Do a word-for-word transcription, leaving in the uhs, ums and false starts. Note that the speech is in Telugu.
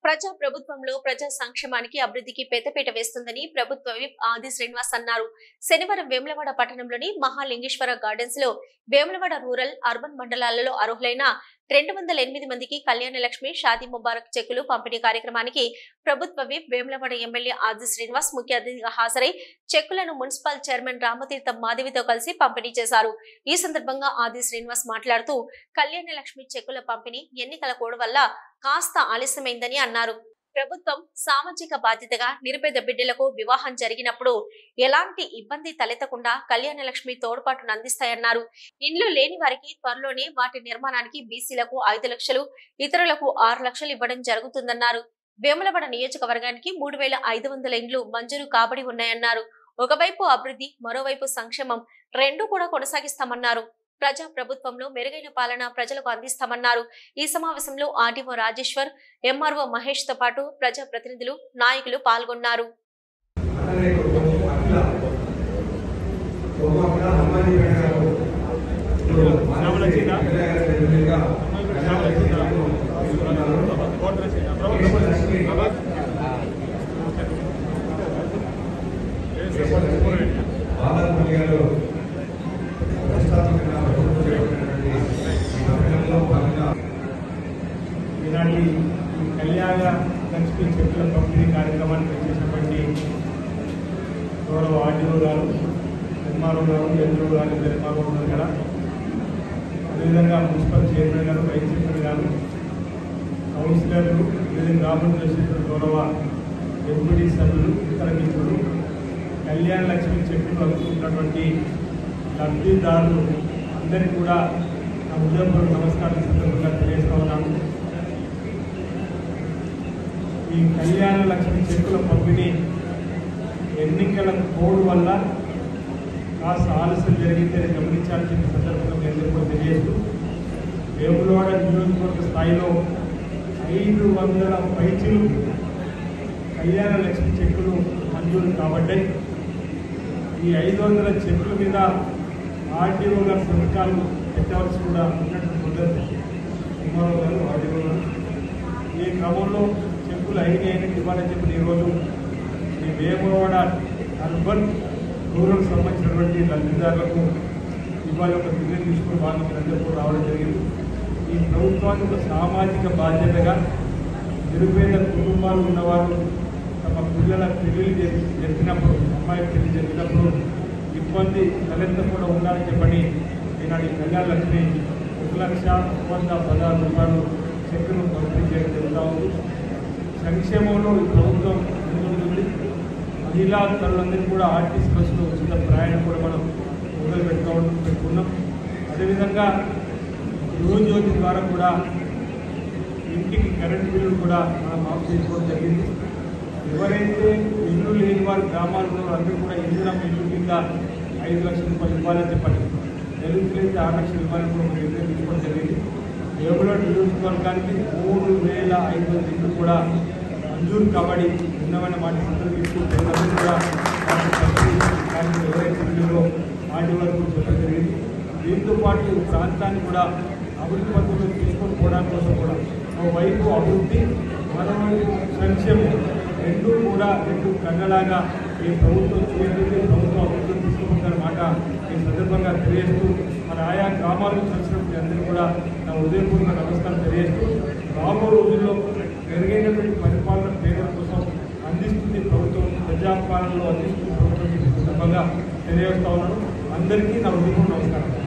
ప్రజా ప్రభుత్వంలో ప్రజా సంక్షేమానికి అభివృద్ధికి పెద్దపీట వేస్తుందని ప్రభుత్వ విప్ ఆది శ్రీనివాస్ అన్నారు. శనివారం వేములవాడ పట్టణంలోని మహాలింగేశ్వర గార్డెన్స్ లో వేములవాడ రూరల్ అర్బన్ మండలాలలో అర్హులైన రెండు వందల ఎనిమిది మందికి కళ్యాణ లక్ష్మి షాదీ ముబారక్ చెక్కులు పంపిణీ కార్యక్రమానికి ప్రభుత్వ విప్ వేములవాడ ఎమ్మెల్యే ఆది శ్రీనివాస్ ముఖ్య అతిథిగా హాజరై చెక్కులను మున్సిపల్ చైర్మన్ రామతీర్థం మాధవితో కలిసి పంపిణీ చేశారు. ఈ సందర్భంగా ఆది శ్రీనివాస్ మాట్లాడుతూ కళ్యాణ లక్ష్మి చెక్కుల పంపిణీ ఎన్నికల కోడ్ వల్ల కాస్త ఆలస్యమైందని అన్నారు. ప్రభుత్వం సామాజిక బాధ్యతగా నిరుపేద బిడ్డలకు వివాహం జరిగినప్పుడు ఎలాంటి ఇబ్బంది తలెత్తకుండా కళ్యాణ లక్ష్మి తోడ్పాటును అందిస్తాయన్నారు. ఇండ్లు లేని వారికి త్వరలోనే వాటి నిర్మాణానికి బీసీలకు ఐదు లక్షలు ఇతరులకు ఆరు లక్షలు ఇవ్వడం జరుగుతుందన్నారు. వేములవాడ నియోజకవర్గానికి మూడు వేల ఐదు వందల ఇండ్లు మంజూరు కాబడి ఉన్నాయన్నారు. ఒకవైపు అభివృద్ధి, మరోవైపు సంక్షేమం రెండు కూడా కొనసాగిస్తామన్నారు. ప్రజా ప్రభుత్వంలో మెరుగైన పాలన ప్రజలకు అందిస్తామన్నారు. ఈ సమావేశంలో ఆర్డీఓ రాజేశ్వర్, ఎంఆర్ఓ మహేష్ తో పాటు ప్రజా ప్రతినిధులు, నాయకులు పాల్గొన్నారు. ఇలాంటి కళ్యాణ లక్ష్మి చెక్కుల పంపిణీ కార్యక్రమానికి వచ్చేసినటువంటి గౌరవ ఆర్డీఓ గారు, ఎంఆర్ఓ గారు, ఎంఓ గారు, ఎంఆర్ఓ గారు కదా, అదేవిధంగా మున్సిపల్ చైర్మన్ గారు, వైస్ చైర్మన్ గారు, కౌన్సిలర్లు, అదేవిధంగా రాబోతున్న గౌరవ ఎంపీడీ సభ్యులు, ఇతర మిత్రులు, కళ్యాణ లక్ష్మి చెక్కులు అందుతున్నటువంటి లబ్ధిదారులు అందరికీ కూడా నా ఉదయపూర్వక నమస్కారం సందర్భంగా తెలియజేస్తా ఉన్నాను. ఈ కళ్యాణ లక్ష్మి చెక్కుల పంపిణీ ఎన్నికల కోడ్ వల్ల కాస్త ఆలస్యం జరిగిందని గమనించాల్సిన సందర్భంగా మీ అందరికీ కూడా తెలియజేస్తూ, వేములవాడ నియోజకవర్గ స్థాయిలో ఐదు వందల పైచీలు కళ్యాణ లక్ష్మి చెక్కులు మంజూరు కాబట్టాయి. ఈ ఐదు వందల చెక్కుల మీద ఆర్డీఓ గారు సంతకాలు పెట్టవలసి కూడా ఉన్నటువంటి ఎంఆర్ఓ గారు, ఆర్డీఓ గారు ఈ క్రమంలో చెక్కులు ఐదు అయినా ఇవ్వాలని చెప్పి ఈరోజు ఈ వేములవాడ అర్బన్ రూరల్ సంబంధించినటువంటి లబ్ధిదారులకు ఇవాళ ఒక నిర్ణయం తీసుకుని వాళ్ళు అందరికీ రావడం జరిగింది. ఈ ప్రభుత్వానికి ఒక సామాజిక బాధ్యతగా నిరుపేద కుటుంబాలు ఉన్నవారు తమ పిల్లల పెళ్లిళ్ళు జరిపినప్పుడు, అమ్మాయి పెళ్లి జరిగినప్పుడు ఇబ్బంది తలెత్తకుండా ఉండాలని చెప్పని ఈనాడు ఈ కళ్యాణ లక్ష్మి ఒక లక్ష వంద పదహారు రూపాయలు చెక్కును పంపిణీ చేయడం జరుగుతూ ఉంది. సంక్షేమంలో ఈ ప్రభుత్వం ముందుంటుంది. మహిళా తల్లులందరికీ కూడా ఆర్టీసీ బస్సులో ఉచిత ప్రయాణం కూడా మనం మొదలు పెట్టుకో పెట్టుకున్నాం. అదేవిధంగా గృహజ్యోతి ద్వారా కూడా ఇంటికి కరెంట్ బిల్లు కూడా మనం మాఫ్ చేసుకోవడం జరిగింది. ఎవరైతే ఇల్లు లేని వారి గ్రామాల్లో అందరూ కూడా ఇందిరా ఇల్లు కింద ఐదు లక్షల రూపాయలు ఇవ్వాలని చెప్పండి, దళితులైతే ఆరు లక్షలు ఇవ్వాలని కూడా నిర్ణయం తీసుకోవడం జరిగింది. వేములవాడ నియోజకవర్గానికి మూడు వేల ఐదు వందల ఇల్లు కూడా మంజూరు కాబట్టి ఉన్నమైన వాటి సందర్భం తీసుకుంటే కూడా ఎవరైతే ఇల్లులో వాటి వరకు చెప్పడం జరిగింది. దీంతో పాటు ప్రాంతాన్ని కూడా అభివృద్ధి పద్ధతిలో తీసుకొని పోవడానికి కోసం కూడా ఒకవైపు అభివృద్ధి, మరోవైపు సంక్షేమం రెండు కూడా రెండు కన్నలాగా ఈ ప్రభుత్వం చేస్తుంది. ప్రభుత్వం అభివృద్ధి తీసుకుంటారన్నమాట ఈ సందర్భంగా తెలియజేస్తూ, మన ఆయా గ్రామాలకు వచ్చినప్పుడు అందరూ కూడా నా ఉదయపూర్వక నమస్కారం తెలియజేస్తూ, రాబో రోజుల్లో మెరుగైనటువంటి పరిపాలన పేదల కోసం అందిస్తుంది ప్రభుత్వం, ప్రజాపాలనలో అందిస్తుంది ప్రభుత్వం ఈ సందర్భంగా తెలియజేస్తా ఉన్నాను. అందరికీ నా ఉదయపూర్వక నమస్కారం.